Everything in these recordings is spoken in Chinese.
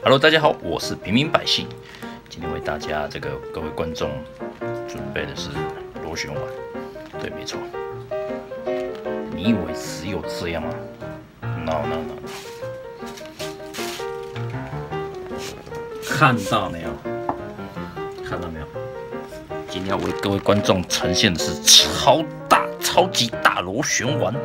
Hello， 大家好，我是平民百姓。今天为大家各位观众准备的是螺旋丸。对，没错。你以为只有这样吗 ？No。看到没有？今天要为各位观众呈现的是超级大螺旋丸。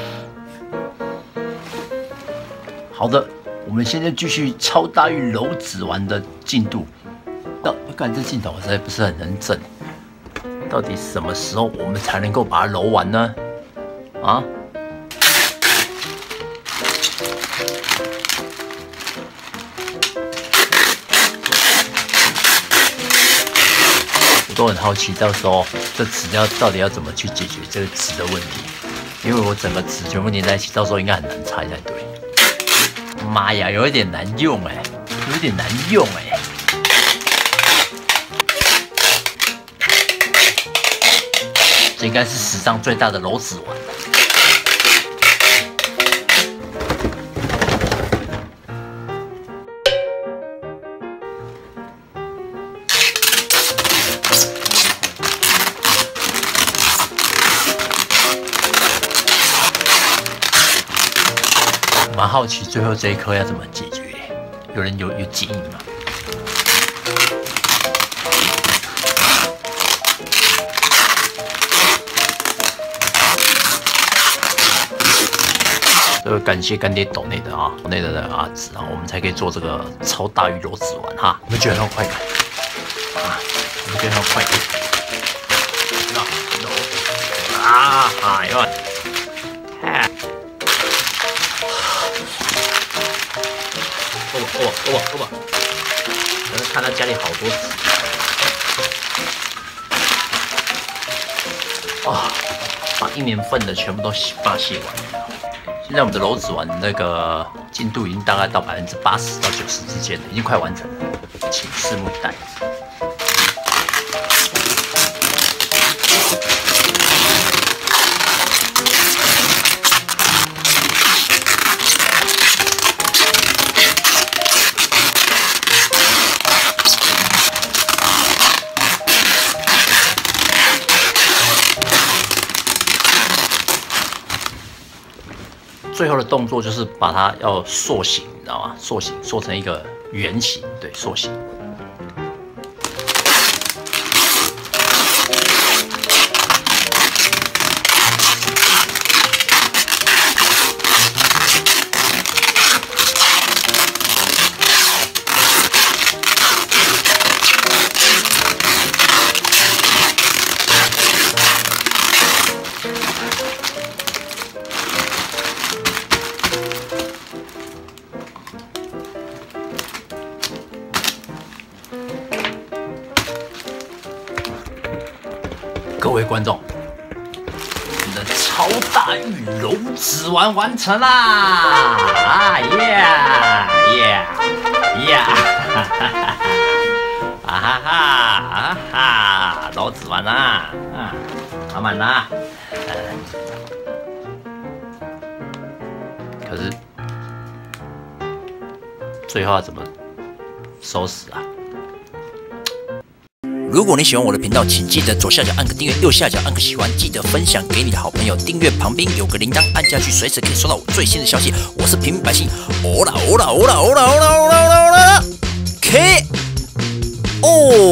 好的。我们现在继续超大玉揉纸丸的进度。看这镜头实在不是很能整，到底什么时候我们才能够把它揉完呢？啊？我都很好奇，到时候这纸到底要怎么去解决这个纸的问题？因为我整个纸全部粘在一起，到时候应该很难拆才对。妈呀，有一点难用哎，这应该是史上最大的揉纸丸。蛮好奇最后这一颗要怎么解决？有人有建议吗？感谢干爹抖内的啊，抖内的阿紫啊，我们才可以做这个超大玉揉纸丸哈。我们觉得很有快感啊，可是看他家里好多纸啊，把1年份的全部都写完了。现在我们的揉纸丸那个进度已经大概到80%到90%之间了，已经快完成了，请拭目以待。最后的动作就是把它要塑形，你知道吗？塑成一个圆形，对，塑形。各位观众，我们的超大玉揉纸丸完成啦！啊耶！揉纸丸啦！满满啦！可是最后要怎么收拾啊？如果你喜欢我的频道，请记得左下角按个订阅，右下角按个喜欢，记得分享给你的好朋友。订阅旁边有个铃铛，按下去随时可以收到我最新的消息。我是平民百姓，欧啦！K O。